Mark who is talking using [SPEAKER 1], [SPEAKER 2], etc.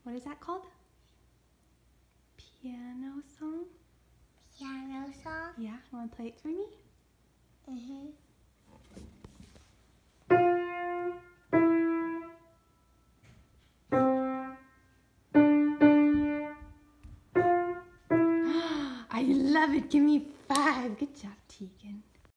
[SPEAKER 1] What is that called? Piano song?
[SPEAKER 2] Piano song?
[SPEAKER 1] Yeah, you want to play it for me?
[SPEAKER 2] Mm-hmm.
[SPEAKER 1] I love it. Give me 5. Good job, Tegan.